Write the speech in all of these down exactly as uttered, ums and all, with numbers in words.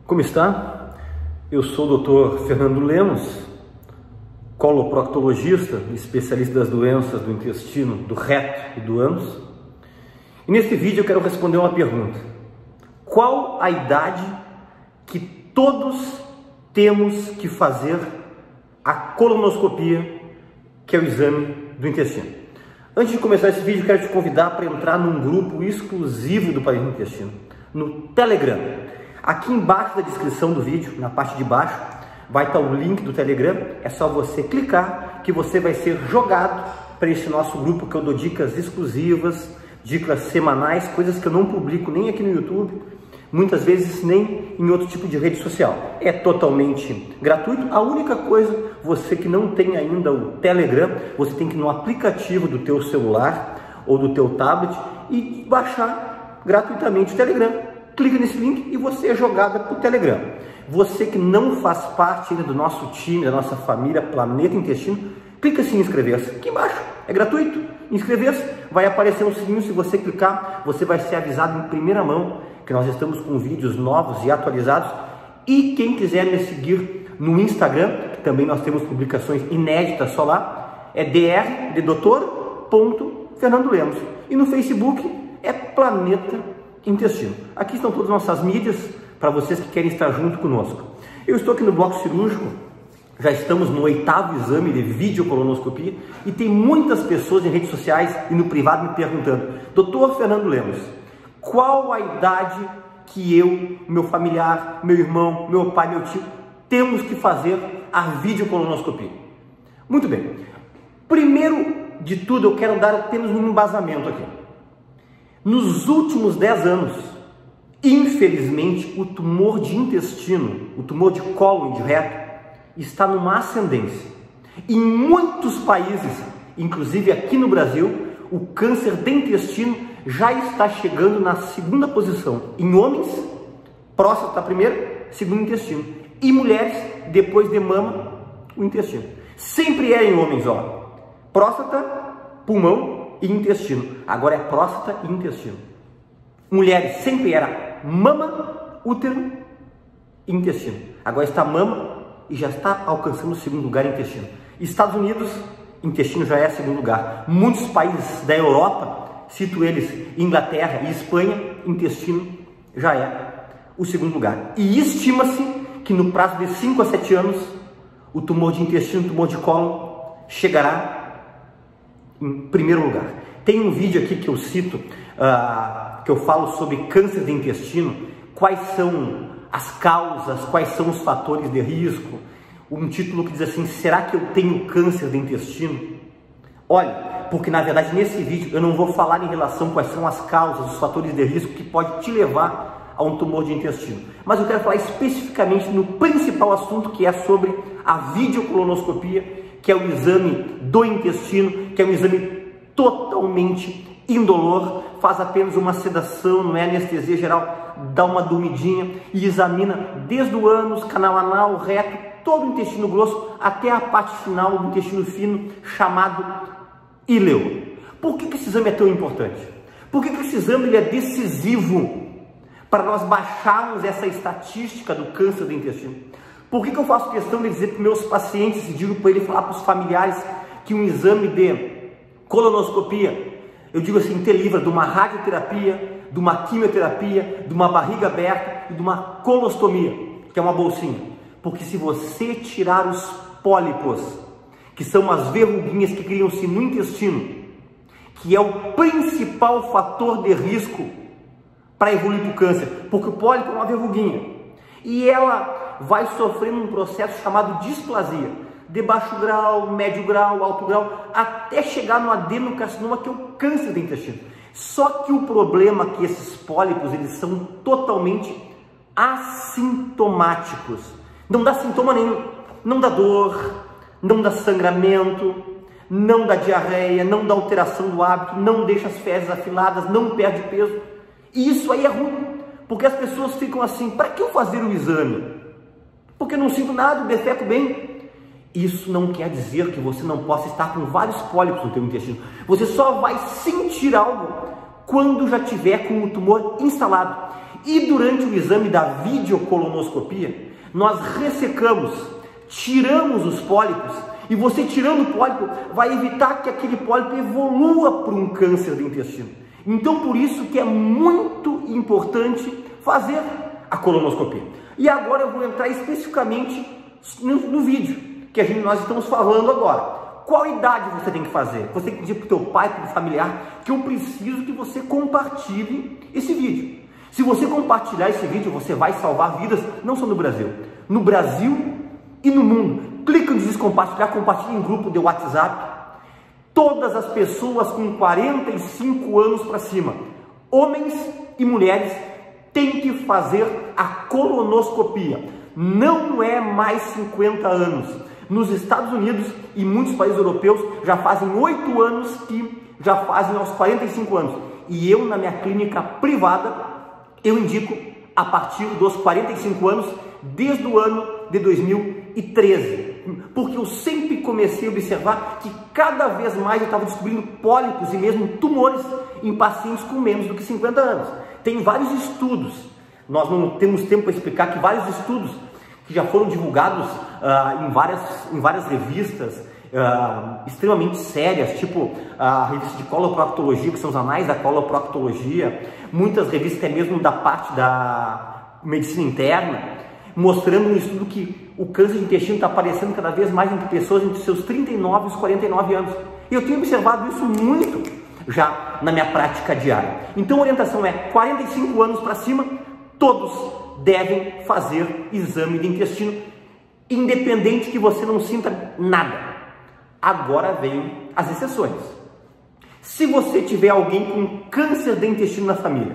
Como está? Eu sou o doutor Fernando Lemos, coloproctologista, especialista das doenças do intestino, do reto e do ânus. E neste vídeo eu quero responder uma pergunta. Qual a idade que todos temos que fazer a colonoscopia, que é o exame do intestino? Antes de começar esse vídeo, eu quero te convidar para entrar num grupo exclusivo do Parente do Intestino, no Telegram. Aqui embaixo da descrição do vídeo, na parte de baixo, vai estar o link do Telegram. É só você clicar que você vai ser jogado para esse nosso grupo, que eu dou dicas exclusivas, dicas semanais, coisas que eu não publico nem aqui no YouTube, muitas vezes nem em outro tipo de rede social. É totalmente gratuito. A única coisa, você que não tem ainda o Telegram, você tem que ir no aplicativo do teu celular ou do teu tablet e baixar gratuitamente o Telegram. Clica nesse link e você é jogada para o Telegram. Você que não faz parte ainda do nosso time, da nossa família Planeta Intestino, clica assim em inscrever-se. Aqui embaixo, é gratuito. Inscrever-se, vai aparecer um sininho. Se você clicar, você vai ser avisado em primeira mão que nós estamos com vídeos novos e atualizados. E quem quiser me seguir no Instagram, que também nós temos publicações inéditas só lá, é dr de doutor ponto Fernando Lemos. E no Facebook é Planeta Intestino. Aqui estão todas as nossas mídias para vocês que querem estar junto conosco. Eu estou aqui no bloco cirúrgico, já estamos no oitavo exame de videocolonoscopia e tem muitas pessoas em redes sociais e no privado me perguntando: doutor Fernando Lemos, qual a idade que eu, meu familiar, meu irmão, meu pai, meu tio, temos que fazer a videocolonoscopia? Muito bem. Primeiro de tudo, eu quero dar apenas um embasamento aqui. Nos últimos dez anos, infelizmente, o tumor de intestino, o tumor de cólon e de reto, está numa ascendência. Em muitos países, inclusive aqui no Brasil, o câncer de intestino já está chegando na segunda posição. Em homens, próstata primeiro, segundo intestino. E mulheres, depois de mama, o intestino. Sempre é em homens, ó. Próstata, pulmão e intestino. Agora é próstata e intestino. Mulheres sempre era mama, útero e intestino. Agora está mama e já está alcançando o segundo lugar em intestino. Estados Unidos, intestino já é segundo lugar. Muitos países da Europa, cito eles, Inglaterra e Espanha, intestino já é o segundo lugar. E estima-se que no prazo de cinco a sete anos, o tumor de intestino, o tumor de cólon, chegará em primeiro lugar. Tem um vídeo aqui que eu cito, uh, que eu falo sobre câncer de intestino, quais são as causas, quais são os fatores de risco. Um título que diz assim: será que eu tenho câncer de intestino? Olha, porque na verdade nesse vídeo eu não vou falar em relação quais são as causas, os fatores de risco que pode te levar a um tumor de intestino, mas eu quero falar especificamente no principal assunto, que é sobre a videocolonoscopia, que é o exame do intestino, que é um exame totalmente indolor, faz apenas uma sedação, não é anestesia geral, dá uma dormidinha e examina desde o ânus, canal anal, reto, todo o intestino grosso até a parte final do intestino fino, chamado íleo. Por que esse exame é tão importante? Por que esse exame ele é decisivo para nós baixarmos essa estatística do câncer do intestino? Por que, que eu faço questão de dizer para os meus pacientes e digo para ele falar para os familiares que um exame de colonoscopia, eu digo assim, te livra de uma radioterapia, de uma quimioterapia, de uma barriga aberta e de uma colostomia, que é uma bolsinha? Porque se você tirar os pólipos, que são as verruguinhas que criam-se no intestino, que é o principal fator de risco para evoluir para o câncer, porque o pólipo é uma verruguinha e ela vai sofrendo um processo chamado displasia, de baixo grau, médio grau, alto grau, até chegar no adenocarcinoma, que é o câncer do intestino. Só que o problema é que esses pólipos, eles são totalmente assintomáticos. Não dá sintoma nenhum, não dá dor, não dá sangramento, não dá diarreia, não dá alteração do hábito, não deixa as fezes afiladas, não perde peso. E isso aí é ruim, porque as pessoas ficam assim: para que eu fazer o exame? Porque eu não sinto nada, defeco bem. Isso não quer dizer que você não possa estar com vários pólipos no teu intestino. Você só vai sentir algo quando já tiver com o tumor instalado. E durante o exame da videocolonoscopia, nós ressecamos, tiramos os pólipos, e você tirando o pólipo vai evitar que aquele pólipo evolua para um câncer do intestino. Então por isso que é muito importante fazer a colonoscopia. E agora eu vou entrar especificamente no, no vídeo que a gente, nós estamos falando agora. Qual idade você tem que fazer? Você tem que dizer para o teu pai, para o familiar, que eu preciso que você compartilhe esse vídeo. Se você compartilhar esse vídeo, você vai salvar vidas, não só no Brasil, no Brasil e no mundo. Clica no descompartilhar, compartilha em grupo de WhatsApp. Todas as pessoas com quarenta e cinco anos para cima, homens e mulheres, têm que fazer a colonoscopia. Não é mais cinquenta anos. Nos Estados Unidos e muitos países europeus já fazem oito anos que já fazem aos quarenta e cinco anos. E eu, na minha clínica privada, eu indico a partir dos quarenta e cinco anos, desde o ano de dois mil e treze. Porque eu sempre comecei a observar que cada vez mais eu estava descobrindo pólipos e mesmo tumores em pacientes com menos do que cinquenta anos. Tem vários estudos, nós não temos tempo para explicar que vários estudos que já foram divulgados uh, em, várias, em várias revistas uh, extremamente sérias, tipo a revista de coloproctologia, que são os anais da coloproctologia, muitas revistas até mesmo da parte da medicina interna, mostrando um estudo que o câncer de intestino está aparecendo cada vez mais entre pessoas entre seus trinta e nove e os quarenta e nove anos. Eu tenho observado isso muito já na minha prática diária. Então a orientação é quarenta e cinco anos para cima, todos devem fazer exame de intestino, independente que você não sinta nada. Agora vem as exceções. Se você tiver alguém com câncer de intestino na família,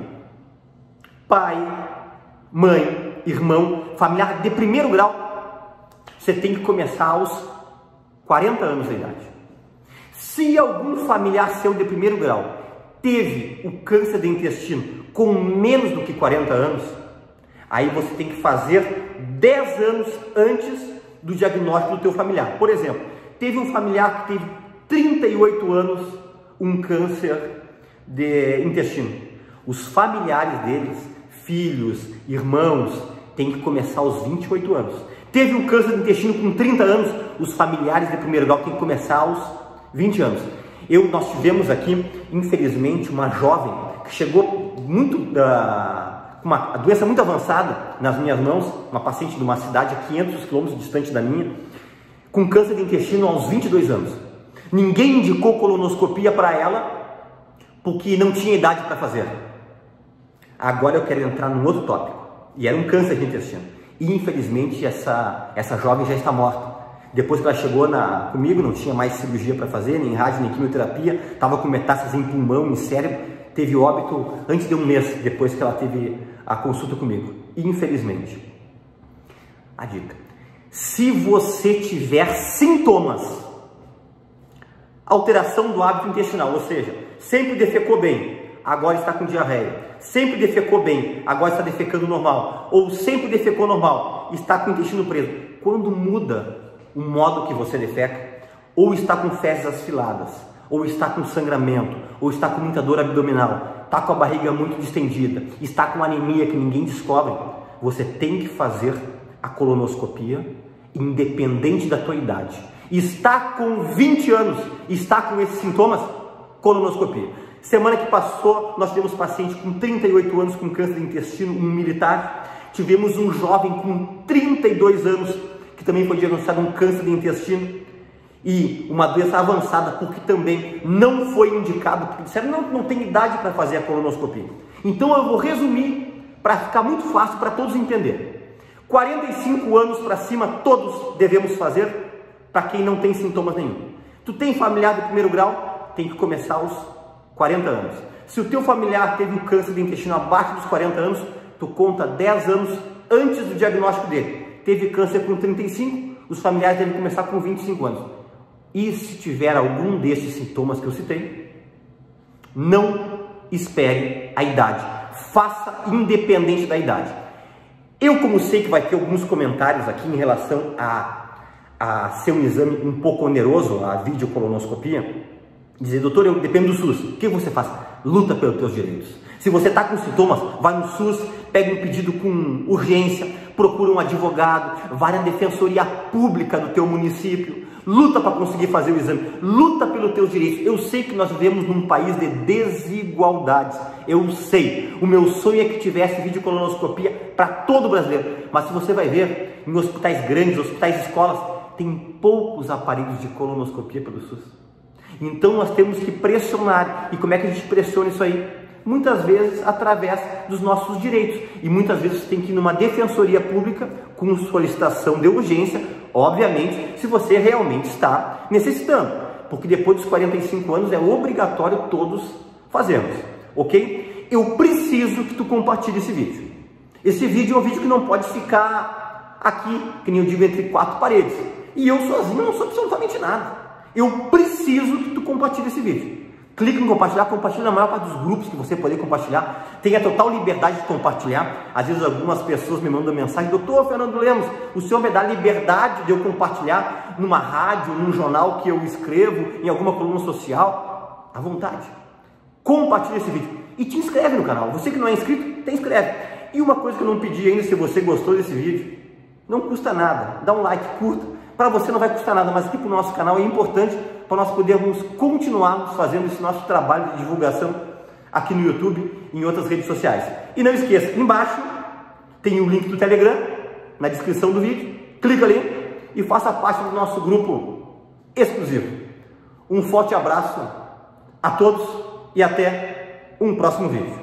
pai, mãe, irmão, familiar de primeiro grau, você tem que começar aos quarenta anos de idade. Se algum familiar seu de primeiro grau teve o câncer de intestino com menos do que quarenta anos, aí você tem que fazer dez anos antes do diagnóstico do teu familiar. Por exemplo, teve um familiar que teve trinta e oito anos, um câncer de intestino. Os familiares deles, filhos, irmãos, têm que começar aos vinte e oito anos. Teve um câncer de intestino com trinta anos, os familiares de primeiro grau têm que começar aos vinte anos. Eu, nós tivemos aqui, infelizmente, uma jovem que chegou muito... Uh, uma doença muito avançada nas minhas mãos, uma paciente de uma cidade a quinhentos quilômetros distante da minha, com câncer de intestino aos vinte e dois anos. Ninguém indicou colonoscopia para ela, porque não tinha idade para fazer. Agora eu quero entrar num outro tópico, e era um câncer de intestino. E infelizmente essa, essa jovem já está morta. Depois que ela chegou na, comigo, não tinha mais cirurgia para fazer, nem rádio, nem quimioterapia, estava com metástase em pulmão, em cérebro, teve óbito antes de um mês depois que ela teve a consulta comigo. E infelizmente, a dica: se você tiver sintomas, alteração do hábito intestinal, ou seja, sempre defecou bem, agora está com diarreia, sempre defecou bem, agora está defecando normal, ou sempre defecou normal, está com o intestino preso, quando muda o modo que você defeca, ou está com fezes afiladas, ou está com sangramento, ou está com muita dor abdominal, está com a barriga muito distendida, está com anemia que ninguém descobre, você tem que fazer a colonoscopia, independente da tua idade. Está com vinte anos, está com esses sintomas, colonoscopia. Semana que passou, nós tivemos paciente com trinta e oito anos com câncer de intestino, um militar. Tivemos um jovem com trinta e dois anos, que também foi diagnosticado um câncer de intestino. E uma doença avançada, porque também não foi indicado, porque disseram não, não tem idade para fazer a colonoscopia. Então eu vou resumir para ficar muito fácil para todos entenderem. quarenta e cinco anos para cima, todos devemos fazer, para quem não tem sintomas nenhum. Tu tem familiar de primeiro grau, tem que começar aos quarenta anos. Se o teu familiar teve um câncer de intestino abaixo dos quarenta anos, tu conta dez anos antes do diagnóstico dele. Teve câncer com trinta e cinco, os familiares devem começar com vinte e cinco anos. E se tiver algum desses sintomas que eu citei, não espere a idade. Faça independente da idade. Eu, como sei que vai ter alguns comentários aqui em relação a, a ser um exame um pouco oneroso, a videocolonoscopia, Dizer, doutor, eu dependo do SUS. O que você faz? Luta pelos teus direitos. Se você está com sintomas, vai no SUS, pega um pedido com urgência, procura um advogado, vai na defensoria pública do teu município, luta para conseguir fazer o exame, luta pelos teus direitos. Eu sei que nós vivemos num país de desigualdades, eu sei. O meu sonho é que tivesse videocolonoscopia para todo brasileiro, mas se você vai ver, em hospitais grandes, hospitais, escolas, tem poucos aparelhos de colonoscopia pelo SUS. Então nós temos que pressionar. E como é que a gente pressiona isso aí? Muitas vezes através dos nossos direitos. E muitas vezes tem que ir numa defensoria pública com solicitação de urgência, obviamente, se você realmente está necessitando. Porque depois dos quarenta e cinco anos é obrigatório todos fazermos, ok? Eu preciso que tu compartilhe esse vídeo. Esse vídeo é um vídeo que não pode ficar aqui, que nem eu digo, entre quatro paredes. E eu sozinho não sou absolutamente nada. Eu preciso que tu compartilhe esse vídeo. Clique em compartilhar, compartilhe na maior parte dos grupos que você poder compartilhar. Tenha total liberdade de compartilhar. Às vezes algumas pessoas me mandam mensagem: doutor Fernando Lemos, o senhor me dá liberdade de eu compartilhar numa rádio, num jornal que eu escrevo, em alguma coluna social? À vontade. Compartilhe esse vídeo. E te inscreve no canal. Você que não é inscrito, te inscreve. E uma coisa que eu não pedi ainda, se você gostou desse vídeo, não custa nada. Dá um like, curta. Para você não vai custar nada, mas aqui para o nosso canal é importante para nós podermos continuarmos fazendo esse nosso trabalho de divulgação aqui no YouTube e em outras redes sociais. E não esqueça, embaixo tem o link do Telegram, na descrição do vídeo. Clica ali e faça parte do nosso grupo exclusivo. Um forte abraço a todos e até um próximo vídeo.